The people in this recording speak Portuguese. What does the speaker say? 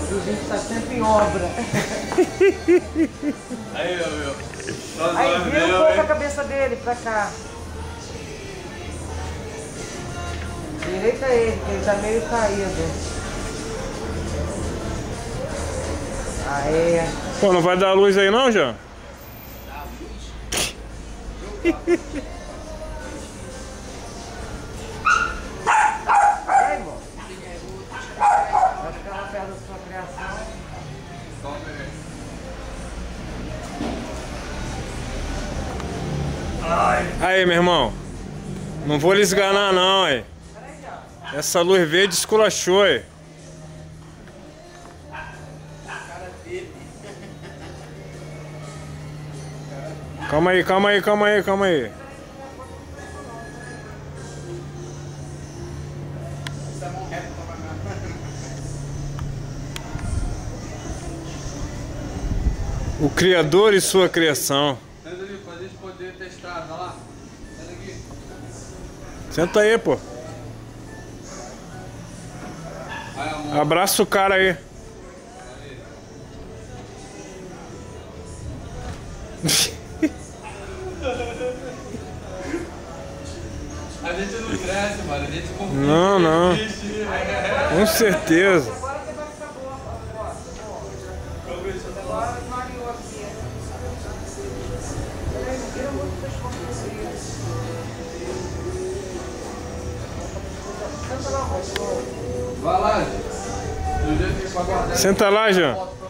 E a gente está sempre em obra. Aí, meu. Aí vira um pouco a cabeça dele pra cá. Direita ele, que ele tá meio caído. Aê. Pô, não vai dar luz aí não, João? Vai, irmão. Vai ficar lá perto da sua criação. Aí, meu irmão. Não vou lhes enganar não, aí. Essa luz verde esculachou, aí. Calma aí, calma aí, calma aí, calma aí. O Criador e sua criação. Senta ali pra gente poder testar, tá lá? Senta aqui. Senta aí, pô. Aí, amor. Abraça o cara aí. A gente não cresce, mano. A gente confia. Não, não. Com certeza. Agora você vai ficar boa, agora esmareou aqui. Vira muito pescoço. Senta lá, Vai lá, gente. Do jeito que pra guardar. Senta lá, Jean.